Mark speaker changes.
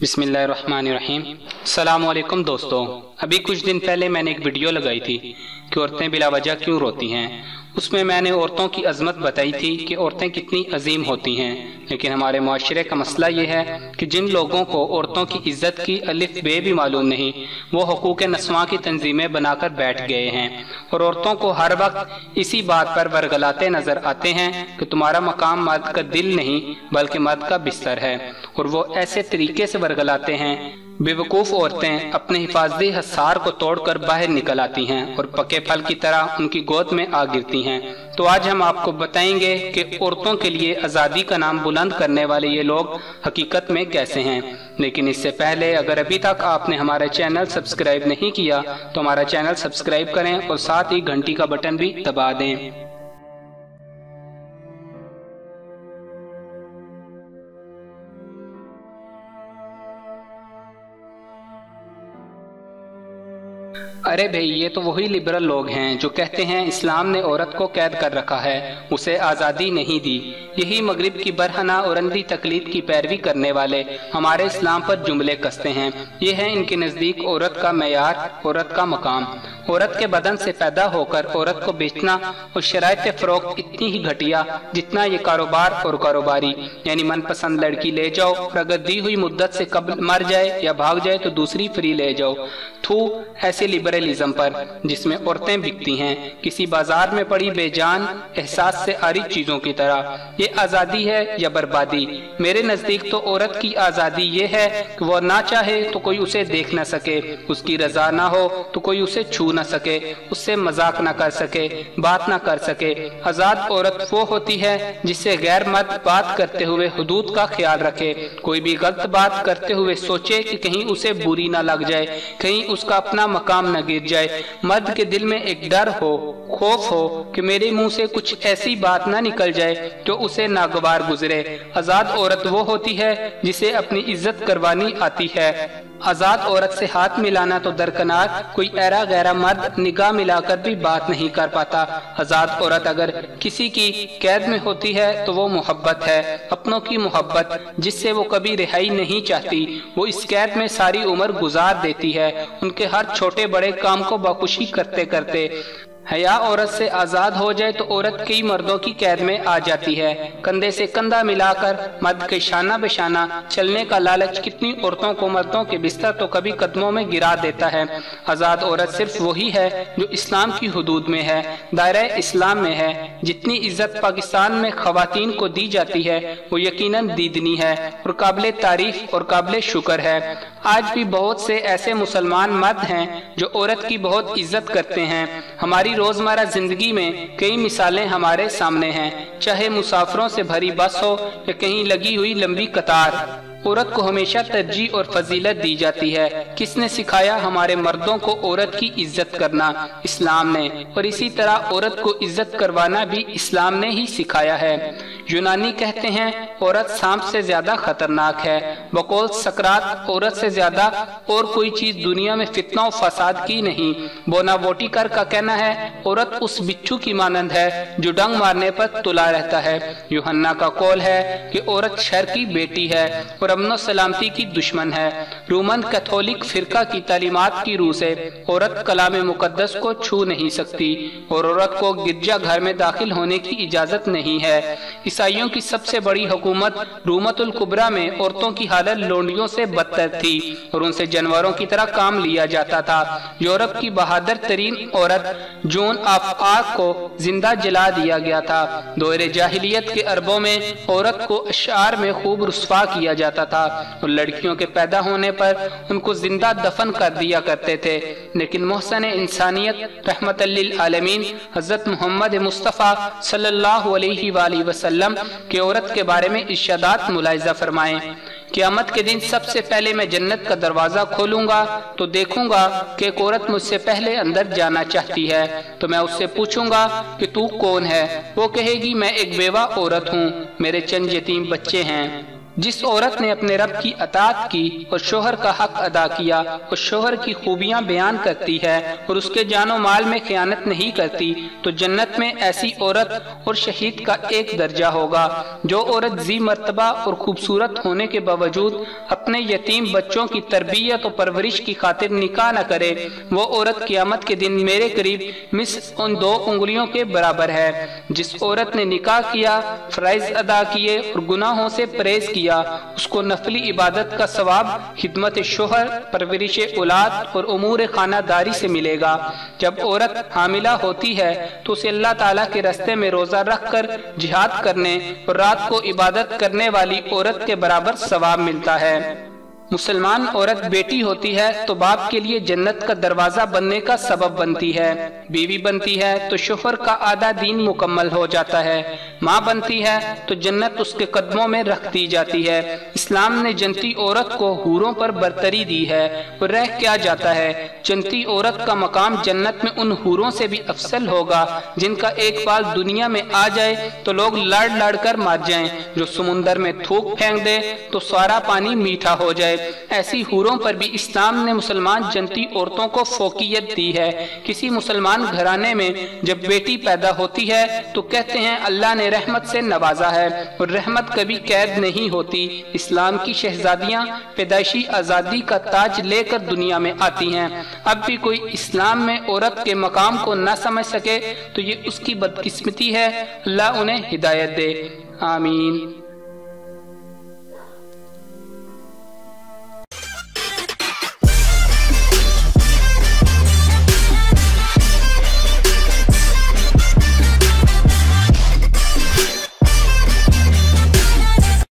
Speaker 1: बिस्मिल्लाहिर्रहमानिर्रहीम। अस्सलाम वालेकुम दोस्तों, अभी कुछ दिन पहले मैंने एक वीडियो लगाई थी कि औरतें बिला वजह क्यों रोती हैं। उसमें मैंने औरतों की अजमत बताई थी कि औरतें कितनी अजीम होती हैं, लेकिन हमारे माशरे का मसला ये है कि जिन लोगों को औरतों की इज्जत की अलिफ बे भी मालूम नहीं, वो हुकूक नस्वां की तंजीमें बनाकर बैठ गए हैं और औरतों को हर वक्त इसी बात पर वरगलाते नजर आते हैं कि तुम्हारा मकाम मर्द का दिल नहीं बल्कि मर्द का बिस्तर है, और वो ऐसे तरीके से वरगलाते हैं बेवकूफ़ औरतें अपने हिफाजती हसार को तोड़कर बाहर निकल आती हैं और पके फल की तरह उनकी गोद में आ गिरती हैं। तो आज हम आपको बताएंगे कि औरतों के लिए आज़ादी का नाम बुलंद करने वाले ये लोग हकीकत में कैसे हैं। लेकिन इससे पहले अगर अभी तक आपने हमारा चैनल सब्सक्राइब नहीं किया तो हमारा चैनल सब्सक्राइब करें और साथ ही घंटी का बटन भी दबा दें। अरे भाई, ये तो वही लिबरल लोग हैं जो कहते हैं इस्लाम ने औरत को कैद कर रखा है, उसे आज़ादी नहीं दी। यही मगरिब की बरहना और अंधी तकलीद की पैरवी करने वाले हमारे इस्लाम पर जुमले कसते हैं। ये है इनके नज़दीक औरत का मेयार, औरत का मकाम। औरत के बदन से पैदा होकर औरत को बेचना और शरायत फ़रोख्त इतनी ही घटिया जितना ये कारोबार और कारोबारी, यानी मनपसंद लड़की ले जाओ और अगर दी हुई मुद्दत से कब मर जाए या भाग जाए तो दूसरी फ्री ले जाओ। थू ऐसे लिबरलिज्म पर जिसमें औरतें बिकती हैं किसी बाजार में पड़ी बेजान एहसास से आरी चीजों की तरह। ये आज़ादी है या बर्बादी? मेरे नजदीक तो औरत की आज़ादी ये है कि वो ना चाहे तो कोई उसे देख न सके, उसकी रजा ना हो तो कोई उसे छू न सके, उससे मजाक न कर सके, बात न कर सके। आज़ाद औरत वो होती है जिससे गैर मर्द बात करते हुए हुदूद का ख्याल रखे, कोई भी गलत बात करते हुए सोचे कि कहीं उसे बुरी ना लग जाए, कहीं उसका अपना मकाम न गिर जाए। मर्द के दिल में एक डर हो, खौफ हो कि मेरे मुंह से कुछ ऐसी बात ना निकल जाए जो उसे नागवार गुजरे। आजाद औरत वो होती है जिसे अपनी इज्जत करवानी आती है। आजाद औरत से हाथ मिलाना तो दरकनार, कोई ऐरा गैरा मर्द निगाह मिलाकर भी बात नहीं कर पाता। आजाद औरत अगर किसी की कैद में होती है तो वो मोहब्बत है, अपनों की मोहब्बत जिससे वो कभी रिहाई नहीं चाहती। वो इस कैद में सारी उम्र गुजार देती है, उनके हर छोटे बड़े काम को बखुशी करते करते। हया औरत से आज़ाद हो जाए तो औरत कई मर्दों की कैद में आ जाती है। कंधे से कंधा मिलाकर मर्द के शाना बेशाना चलने का लालच कितनी औरतों को मर्दों के बिस्तर तो कभी कदमों में गिरा देता है। आज़ाद औरत सिर्फ वही है जो इस्लाम की हुदूद में है, दायरा इस्लाम में है। जितनी इज्जत पाकिस्तान में खवातीन को दी जाती है वो यकीनन दीदनी है और काबिल तारीफ और काबिल शुक्र है। आज भी बहुत से ऐसे मुसलमान मर्द हैं जो औरत की बहुत इज्जत करते हैं। हमारी रोजमर्रा जिंदगी में कई मिसालें हमारे सामने हैं, चाहे मुसाफिरों से भरी बस हो या कहीं लगी हुई लंबी कतार। औरत को हमेशा तरजीह और फजीलत दी जाती है। किसने सिखाया हमारे मर्दों को औरत की इज्जत करना? इस्लाम ने, और इसी तरह औरत को इज्जत करवाना भी इस्लाम ने ही सिखाया है। यूनानी कहते हैं औरत सांप से ज्यादा खतरनाक है। बकौल सकरात औरत से ज्यादा और कोई चीज दुनिया में फितना और फसाद की नहीं। बोनावोटिकर का कहना है औरत उस बिच्छू की मानंद है जो डंग मारने पर तुला रहता है। यूहन्ना का कौल है कि औरत शर की बेटी है और अमन सलामती की दुश्मन है। रोमन कैथोलिक फिरका की तालीमात की रूह से औरत कलाम मुकद्दस को छू नहीं सकती और औरत को गिरजा घर में दाखिल होने की इजाजत नहीं है। ईसाइयों की सबसे बड़ी हुकूमत रूमतुल कुबरा में औरतों की हालत लोंडियों से बदतर थी और उनसे जानवरों की तरह काम लिया जाता था। यूरोप की बहादुर तरीन औरत जून ऑफ आर्क को जिंदा जला दिया गया था। दौरे जाहिलियत के अरबों में औरत को अशार में खूब रुस्वा किया जाता था और लड़कियों के पैदा होने पर उनको जिंदा दफन कर दिया करते थे। लेकिन मोहसन इंसानियत रहमतल लिल आलमीन हजरत मोहम्मद मुस्तफ़ा सल्लल्लाहु अलैहि वसल्लम कि औरत के बारे में इर्शादात मुलाहिजा फरमाएं। क़यामत के दिन सबसे पहले मैं जन्नत का दरवाजा खोलूंगा तो देखूंगा कि एक औरत मुझसे पहले अंदर जाना चाहती है, तो मैं उससे पूछूंगा कि तू कौन है? वो कहेगी मैं एक बेवा औरत हूँ, मेरे चंद यतीम बच्चे हैं। جس عورت نے اپنے رب کی اطاعت کی اور شوہر کا حق ادا کیا اور شوہر کی خوبیاں بیان کرتی ہے اور اس کے جان و مال میں خیانت نہیں کرتی تو جنت میں ایسی عورت اور شہید کا ایک درجہ ہوگا۔ جو عورت ذی مرتبہ اور خوبصورت ہونے کے باوجود اپنے یتیم بچوں کی تربیت و پرورش کی خاطر نکاح نہ کرے، وہ عورت قیامت کے دن میرے قریب مثل ان 2 انگلیوں کے برابر ہے۔ جس عورت نے نکاح کیا، فرائض ادا کیے اور گناہوں سے پرہیز کیا، اس کو نفلی عبادت کا ثواب خدمت شوہر، پرورش اولاد اور امور خانہ داری سے ملے گا۔ جب عورت حاملہ ہوتی ہے تو اسے اللہ تعالیٰ کے راستے میں روزہ رکھ کر جہاد کرنے اور رات کو عبادت کرنے والی عورت کے برابر ثواب ملتا ہے۔ مسلمان عورت بیٹی ہوتی ہے تو باپ کے لیے جنت کا دروازہ بننے کا سبب بنتی ہے، بیوی بنتی ہے تو شوہر کا آدھا دین مکمل ہو جاتا ہے، ماں بنتی ہے تو جنت اس کے قدموں میں رکھ دی جاتی ہے۔ اسلام نے جنتی عورت کو حوروں پر برتری دی ہے، اور رہ کیا جاتا ہے، جنتی عورت کا مقام جنت میں ان حوروں سے بھی افضل ہوگا جن کا ایک بال دنیا میں آ جائے تو لوگ لڑ لڑ کر مار جائیں، جو سمندر میں تھوک پھینک دے تو سارا پانی میٹھا ہو جائے۔ ایسی حوروں پر بھی اسلام نے مسلمان جنتی عورتوں کو فوقیت دی ہے۔ کسی مسلمان گھرانے میں جب بیٹی پیدا ہوتی ہے تو کہتے ہیں اللہ نے رحمت سے نوازا ہے، اور رحمت کبھی قید نہیں ہوتی۔ اسلام کی شہزادیاں پیدائشی آزادی کا تاج لے کر دنیا میں آتی ہیں۔ اب بھی کوئی اسلام میں عورت کے مقام کو نہ سمجھ سکے تو یہ اس کی بدقسمتی ہے۔ اللہ انہیں ہدایت دے، آمین۔